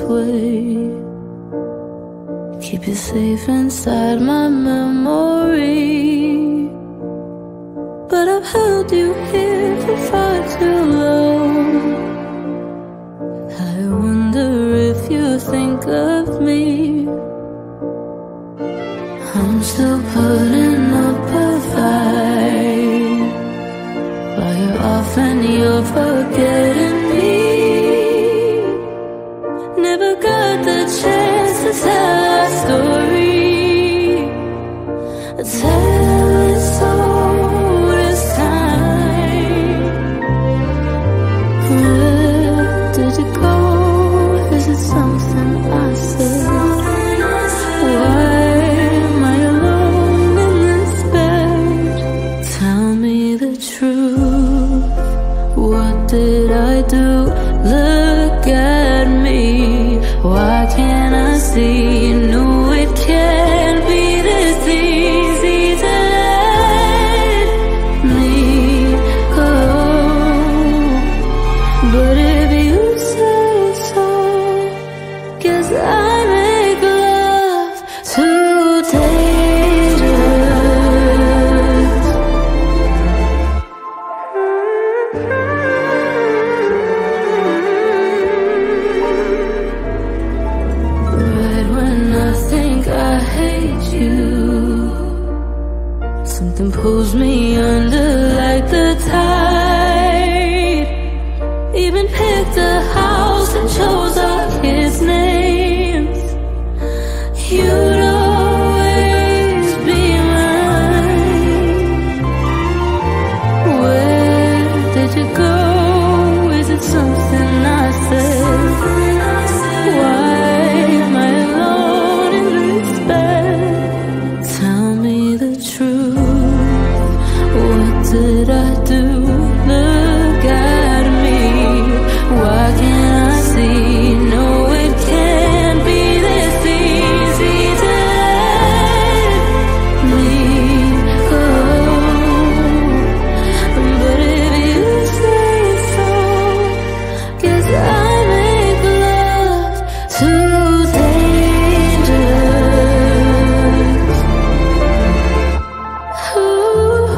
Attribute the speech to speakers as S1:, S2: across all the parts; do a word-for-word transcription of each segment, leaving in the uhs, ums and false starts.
S1: way. Keep it safe inside my memory, but I've held you here for far too long. I wonder if you think of me. I'm still putting up a fight while you're off and you're forgetting me. Never got the chance to tell our story. Tell it so this time. Where did you go? Is it something I said? Why am I alone in this bed? Tell me the truth. What did I do? Look at me. Why can't I see? You know it can't be this easy to let me go. But if you say so, guess I make love too dangerous. Right when I think I hate you, something pulls me under like the tide. Even picked a house and chose our kids' names. You'd always be mine. Where did you go? Is it something I said? Why am I alone in this bed? Tell me the truth. What did I do? Look at me. Why can't I see? No, it can't be this easy to let me go. But if you say so, guess I make love too dangerous. Ooh,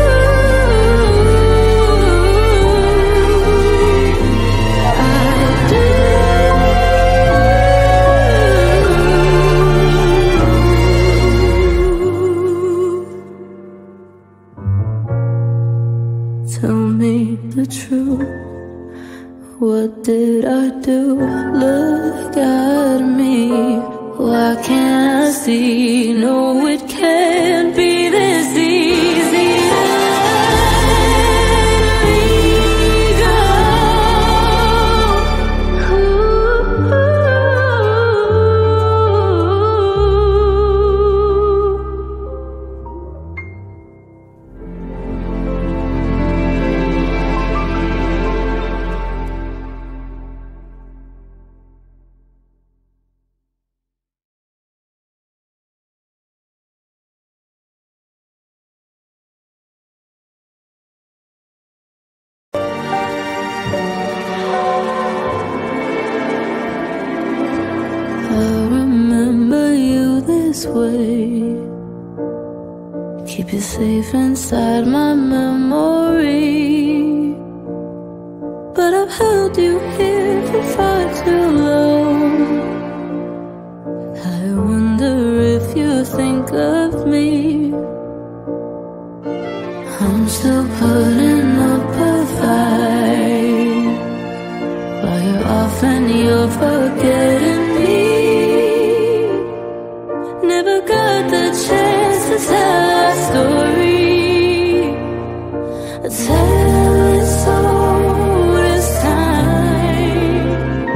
S1: I do. Tell me the truth. What did I do? Look at me. Why can't I see? No, it can't be this easy to let me go. I remember you this way. Keep it safe inside my memory, but I've held you here for far too long. I wonder if you think of me. I'm still putting up a fight while you're off and you're forgetting me. Never got the chance to tell our story. Tell it so this time.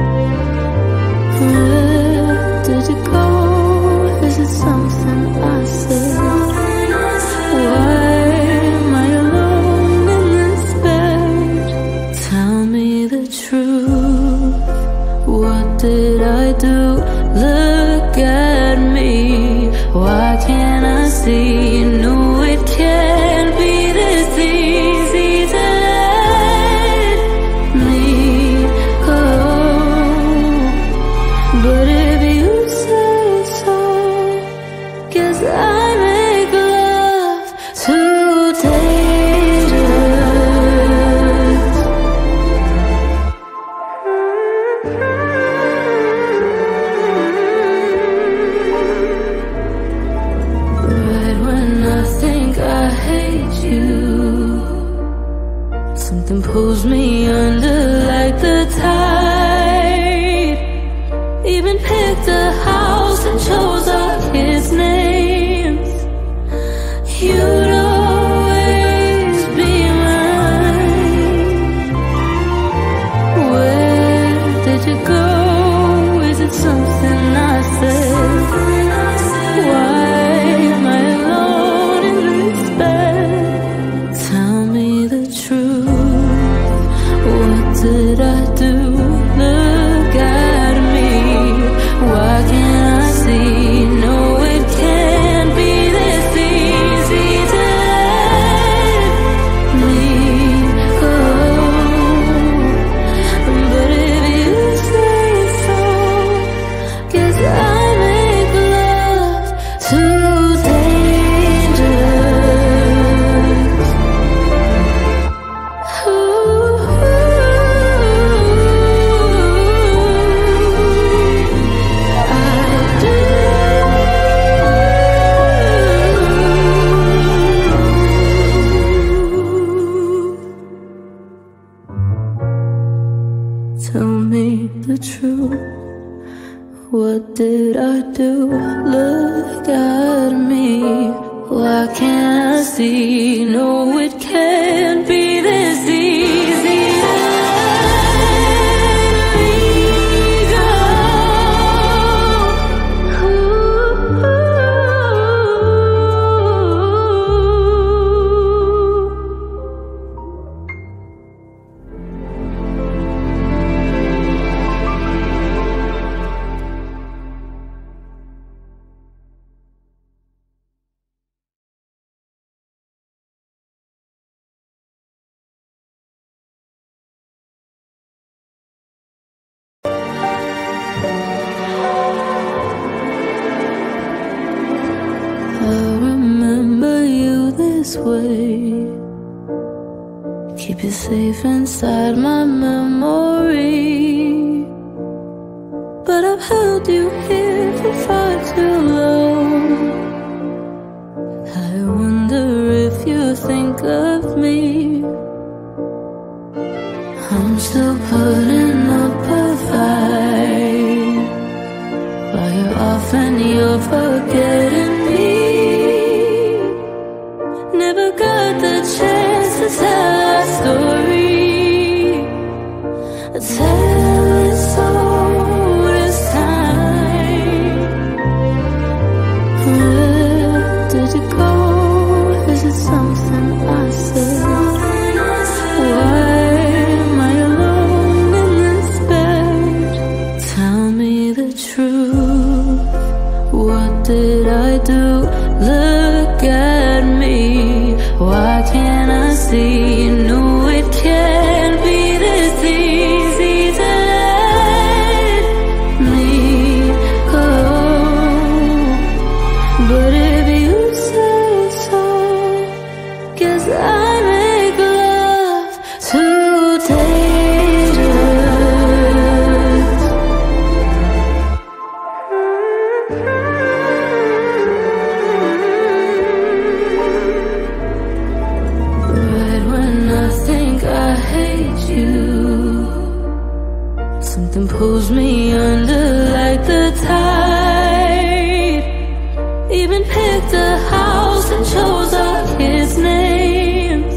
S1: Where did you go? Is it something I said? Why am I alone in this bed? Tell me the truth. What did I pulls me under like the tide. Even picked a house and chose our kids' names. You'd always be mine. Where did you go? Is it something I said? Why am I alone in this bed? Tell me the truth. What did I do? Look at me. Why can't I see? No, it can't be this easy to let me go. But if you say so, guess I make love too dangerous. Ooh, I do. Tell me the truth. What did I do? Look at me. Why can't I see? No, it can't be this easy to let me go. I remember you this way. Keep you safe inside my memory. But I've held you here for far too long. I wonder if you think of me. I'm still putting up a fight while you're off and you're forgetting me. Never got the chance to tell our story. I tell it so this time. Where did you go? Is it something I said? Why am I alone in this bed? Tell me the truth. What did I do? Look at me. Why can't I see? No, it can't be this easy to let me go. But if you say so, guess I make love too dangerous. Right when I think I hate you, something pulls me under like the tide. Even picked a house and chose our kids' names.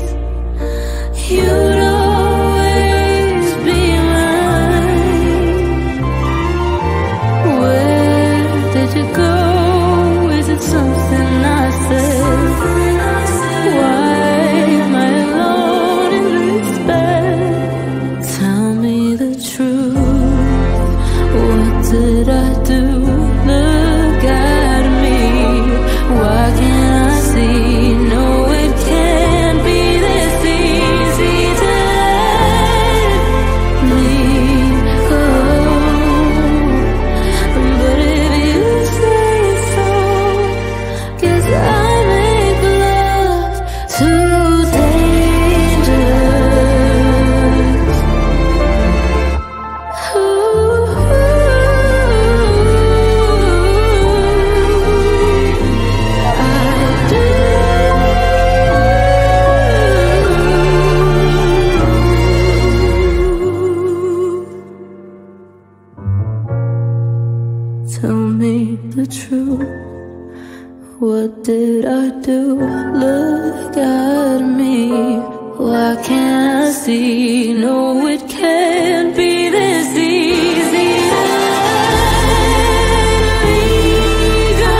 S1: see? No, it can't be this easy to let me go.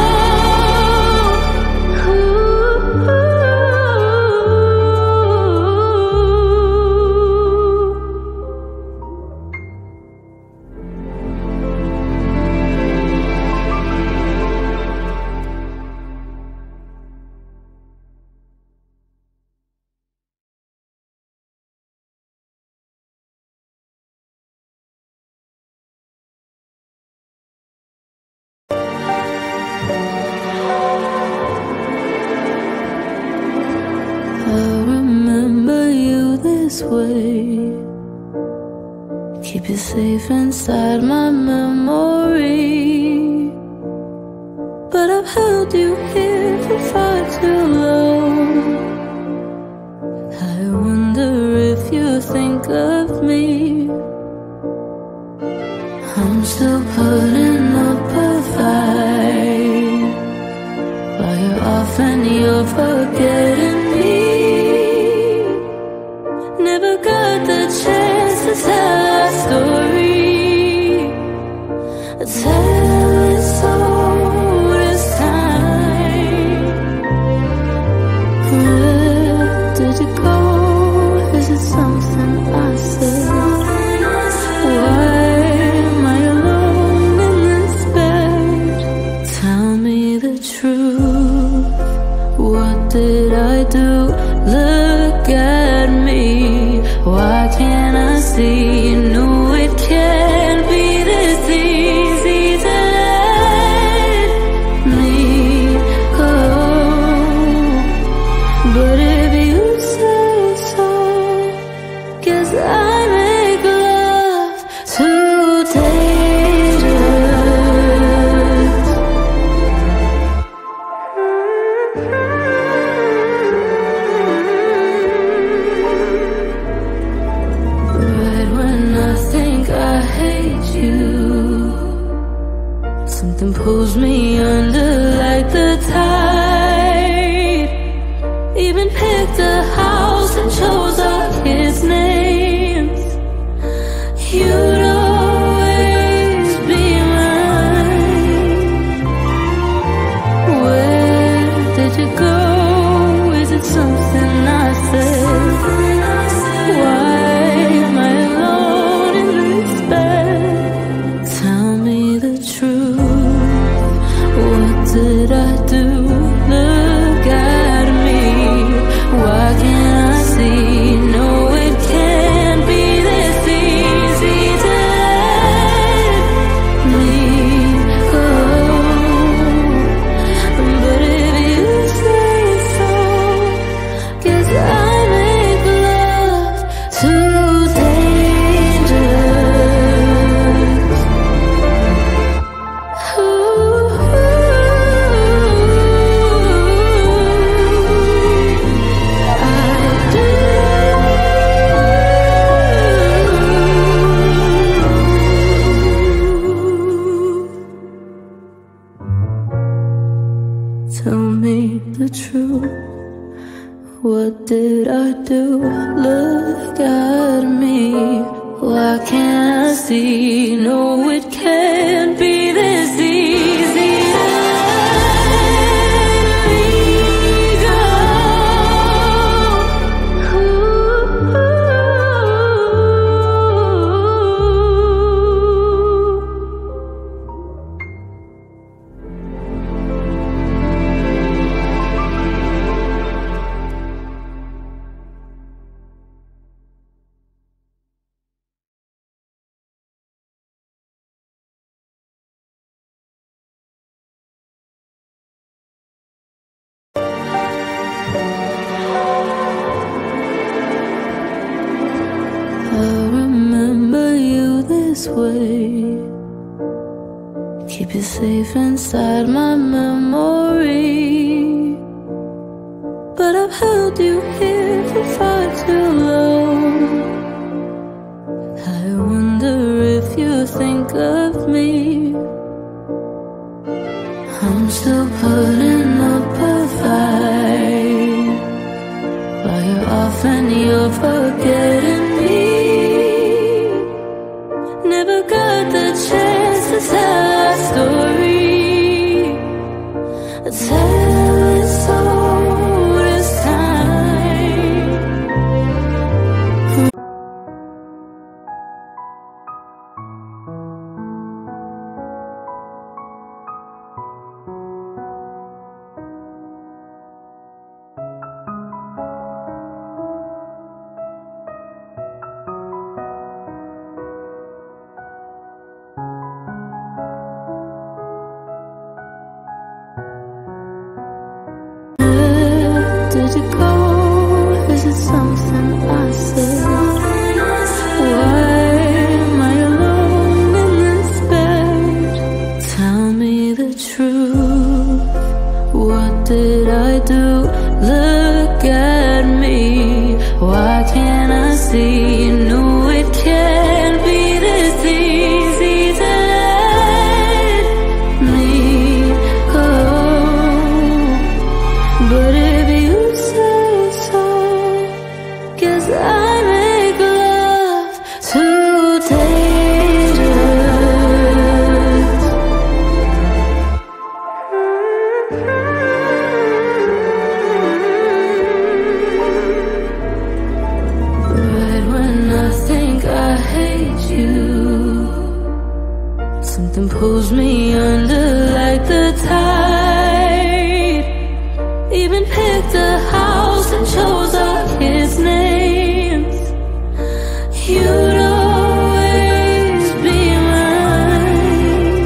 S1: I'll remember you this way, keep you safe inside my memory. But I've held you here for far too long. I wonder if you think of me. I'm still putting up a fight while you're off and you're forgetting me. Never got the chance to tell our story. Tell it so this time. Where did you go? Is it something I said? Why am I alone in this bed? Tell me the truth. What did I do? Look at me. Why can't I see? No, it can't be this easy to let me go. But if you say so, guess I make love too dangerous. Right when I think I hate you, something pulls me under like the tide. Even picked a house and chose our kids' names. You'd always be mine. Where did you go? Is it something I said? Why am I alone in this bed? Tell me the truth. What did I do? Look at me. Why can't I see? No, it can't be this easy to let me go. But if you say so, guess I make love too dangerous. Ooh, I do. Tell me the truth. What did I do? Look at me. Why can't I see? No, it can't be this easy to let me go. I'll remember you this way, keep you safe inside my memory. But I've held you here for far too long. I wonder if you think of me. I'm still putting up a fight while you're off often you're forgetting me. Never got the chance to tell our story. I tell it so this time. Did you go? Is it something I said? Why am I alone in this bed? Tell me the truth. What did I do? Look at me. Why can't I see? No, it can't be this easy to let me go. But if you say so, guess I make love too dangerous. Right when I think I hate you, something pulls me under like the tide. Even picked a house and chose our kids' names. You'd always be mine.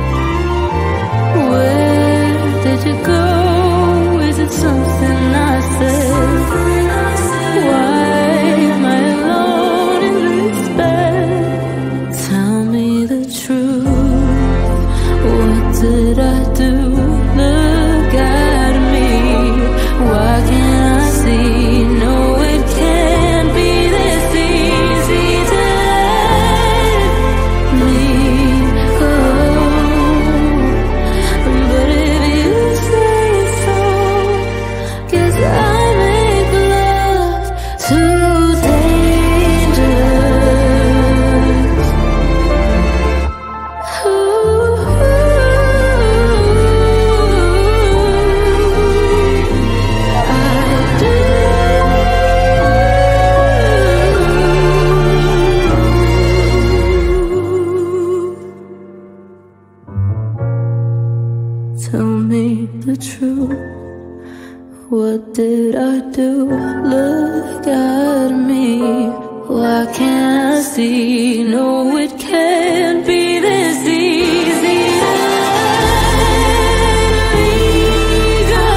S1: Where did you go? Is it something I said? Why am I alone in this bed? Tell me the truth. What did I do? Look at me. Why can't I see? No, it can't be this easy to let me go. But if you say so, guess I make love too dangerous. Ooh. Tell me the truth. What did I do? Look at me. Why can't I see? No, it can't be this easy to let me go.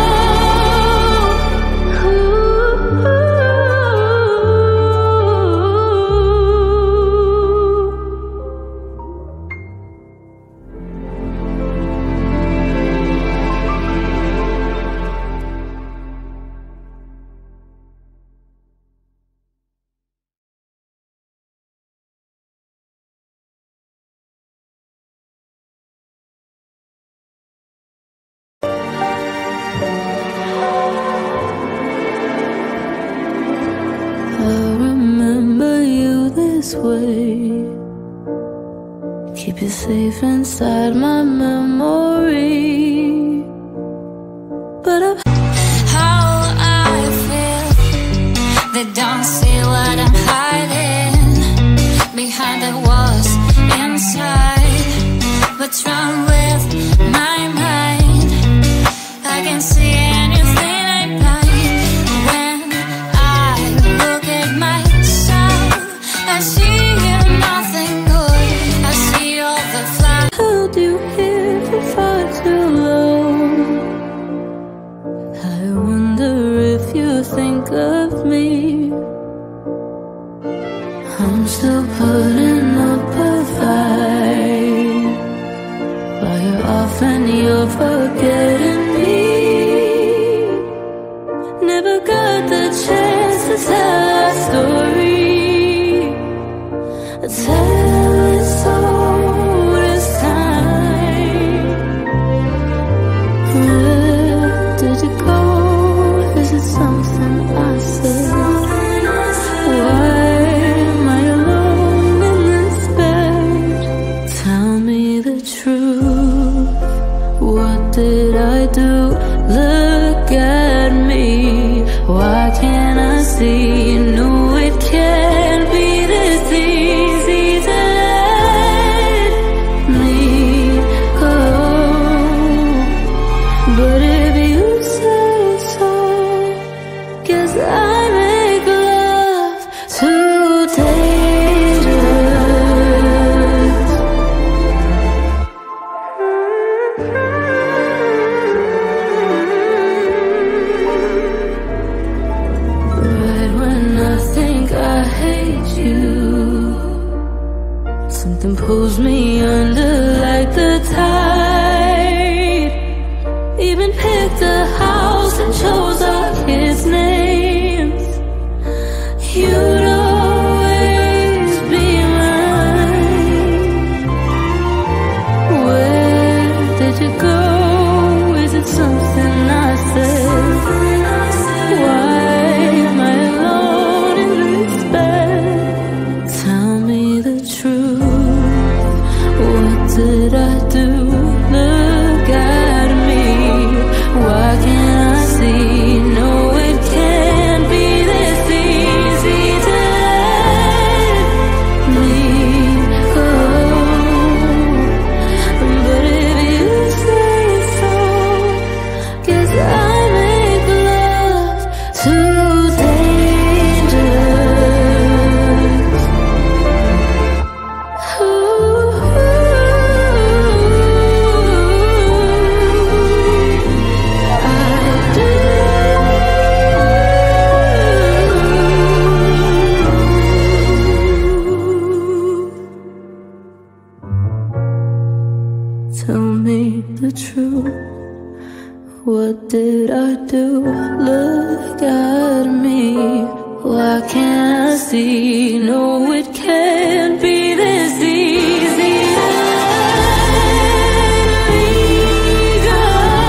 S1: I remember you this way. Keep you safe inside my memory. But I've
S2: how I feel, they don't see what I'm hiding behind the walls inside. What's wrong with my mind? I can see anything I like. When I look at myself, I see you nothing good. I see all the flowers.
S1: held you here for far too long. I wonder if you think of me. I'm still putting up a fight while you're off and you're forgetting me. Never got the chance to tell our story. I tell it so this time. Where did you go? Is it something I said? Why can't I see? You know it can't be this easy to let me go. But if you say so, guess I make love too dangerous. Right when I think I hate you, something pulls me under like the tide. Even picked a house and chose our kids' names. You'd always be mine. Where did you go? Is it something I said? Why am I alone in this bed? Tell me the truth. What did I do? Look at me. Why can't I see? No, it can't be this easy to let me go. But if you say so, guess I make love too dangerous. Ooh, I do. Tell me the truth. What did I do? Look at me. Why can't I see? No, it can't be this easy to let me go.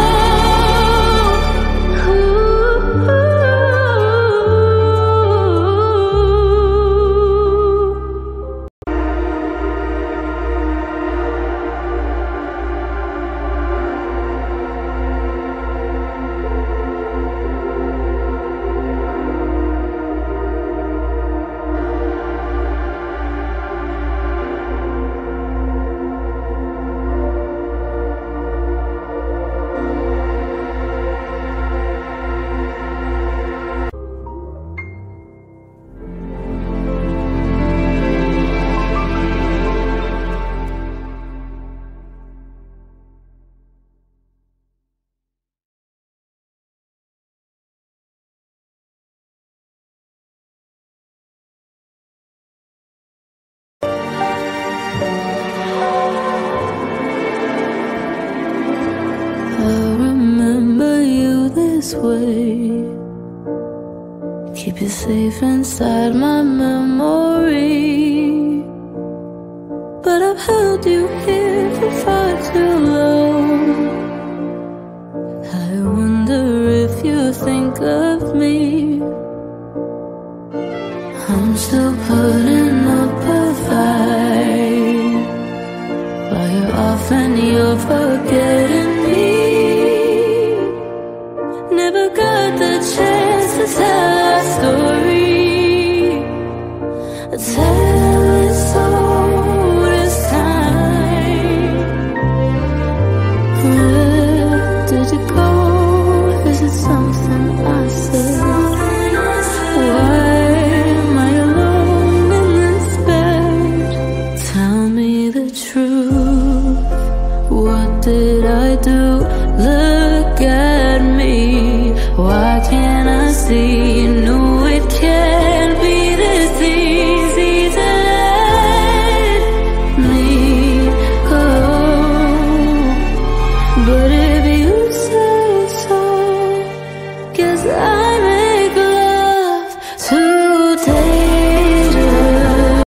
S1: I remember you this way. Keep you safe inside my memory. But I've held you here for far too long. I wonder if you think of me. I'm still putting up a fight while you're off and you're forgetting me. Never got the chance to tell our story. I tell it so this time. Where did you go? Is it something I said? Why am I alone in this bed? Tell me the truth. What did I do? Look at me. Why can't I see?